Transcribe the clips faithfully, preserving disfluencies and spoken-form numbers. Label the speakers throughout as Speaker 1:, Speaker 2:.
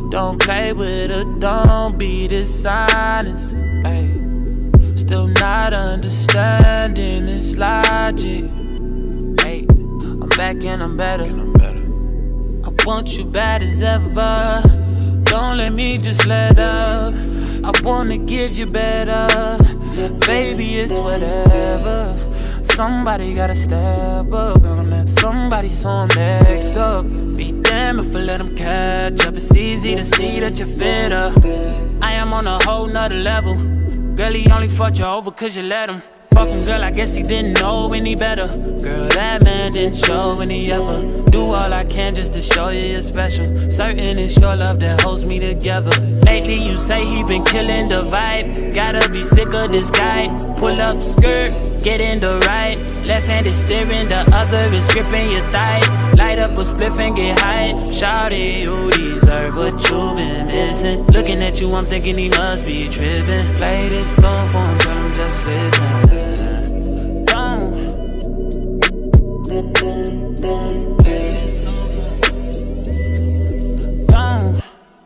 Speaker 1: Don't play with her, don't be dishonest. Ay. Still not understanding this logic. Hey, I'm back and I'm better. I want you bad as ever. Don't let me just let up. I wanna give you better. Baby, it's whatever. Somebody gotta step up. Gonna let somebody so I'm next up. Be damned if I let them catch up. It's easy to see that you're fitter. I am on a whole nother level. Girl, he only fucked you over cause you let him. Fuck him, girl, I guess he didn't know any better. Girl, that man didn't show any ever. Do all I can just to show you you're special. Certain it's your love that holds me together. Lately you say he been killing the vibe. Gotta be sick of this guy. Pull up skirt, get in the right. Left hand is steering, the other is gripping your thigh. Light up a spliff and get high. Shawty, you deserve what you been missing. Looking at you, I'm thinking he must be tripping. Play this song for him, tell him just listen. Don't play this song for him. Don't.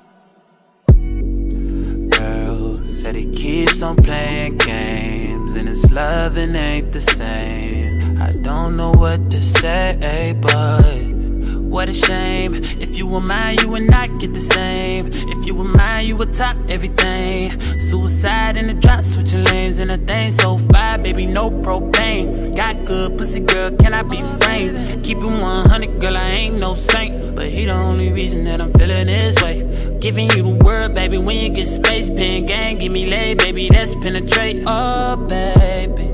Speaker 1: Girl said he keeps on playing games, and his loving ain't the same. I don't know what to say, but what a shame. If you were mine, you would not get the same. If you were mine, you would top everything. Suicide in the drop, switching lanes in a thing so fire, baby, no propane. Got good pussy, girl, can I be framed? Keep it one hundred, girl, I ain't no saint, but he the only reason that I'm feeling this way. Giving you the word, baby, when you get space. Pen gang, give me lay, baby, that's penetrate. Oh, baby,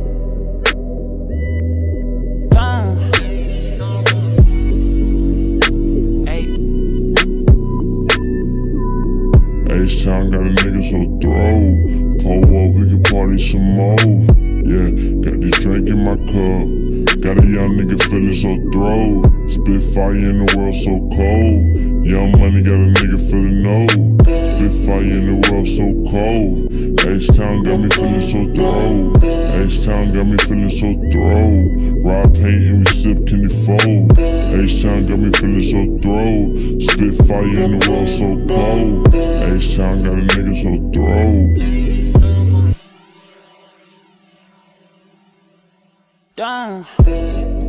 Speaker 2: H-Town got a nigga so throw. Pull up, we can party some more. Yeah, got this drink in my cup. Got a young nigga feeling so throw. Spit fire in the world so cold. Young money got a nigga feeling no. Spit fire in the world so cold. H-Town got me feeling so throw. H-Town got me feeling so throw. Rob paint and we sip candy fold. H-Town got me feeling so throw. Spit fire in the world so cold. H-Town got a nigga so throw.
Speaker 1: Don't.